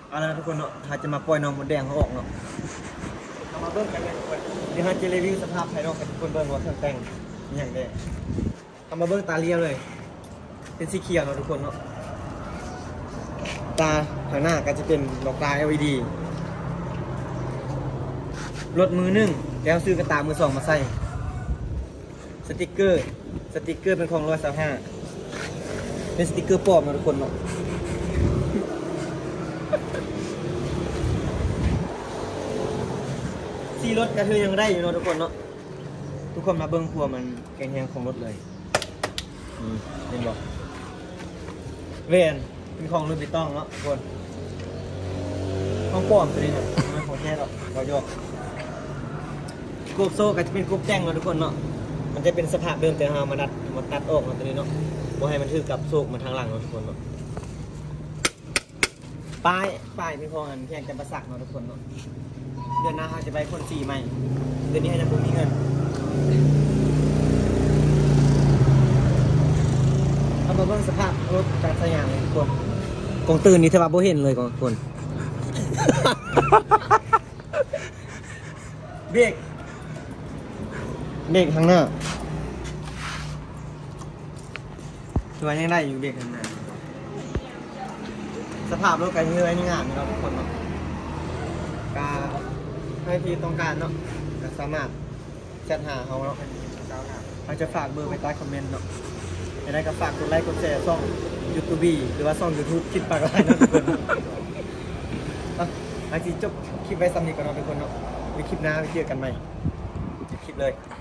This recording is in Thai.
เอาละทุกคนเนาะถ้าจะมาปล่อยน้องมดแดงเขาออกเนาะเอามาเบิ่งกันเลยทุกคนเดี๋ยวเราจะรีวิวสภาพภายนอกให้ทุกคนเบิ่งว่าเครื่องแต่งอย่างเดียวเอามาเบิ่งตาเลียวเลยเป็นสีเขียวเนาะทุกคนเนาะตาข้างหน้าก็จะเป็นดอกตา LED รถมือหนึ่งแล้วซื้อกระตามือสองมาใส่สติกเกอร์เป็นของ125เป็นสติกเกอร์ปลอมนะทุกคนเนาะซีรถกระเทือยังได้อยู่เนาะทุกคนเนาะทุกคนมาเบิ้งครัวมันแกงแหงของรถเลยเห็นบอกเวนเป็นของรุ่นปิต้องเนาะทุกคนของปลอมตัวนี้เนาะไม่ของแท้หรอกเราโยกกบโซ่ก็จะเป็นกบแจ้งเนาะทุกคนเนาะมันจะเป็นสภาพเดิมแต่เรามาตัดออกเนาะตัวนี้เนาะบ่ให้มันถือกับโซ่มาทางหลังเนาะทุกคนเนาะป้ายเป็นของอันแพงจำปาสักเนาะทุกคนเนาะเดือนหน้าเราจะไปคน4ใหม่เดือนนี้ให้นักบุญมีเงินเอามาเบิ่งสภาพรถการใช้งานเลยทุกคนกองตื่นนี่เทว่าบ่เห็นเลยกองคนเบรกข้างหน้าตัวยังได้อยู่เบรกข้างหน้าสภาพรถกันเงยงานเราทุกคนเนาะการให้ที่ต้องการเนาะก็สามารถแชทหาเขาเนาะเขาจะฝากเบอร์ไว้ใต้คอมเมนต์เนาะจะได้ก็ฝากกดไลค์กดแชร์ช่องยูทูบหรือว่าช่อง YouTube คิดปากอะไรนะทุกคนอาจจะจบคลิปไว้ซ้ำนี้ก่อนเนาะทุกคนเนาะในคลิปหน้าไปเจอกันใหม่คลิปเลย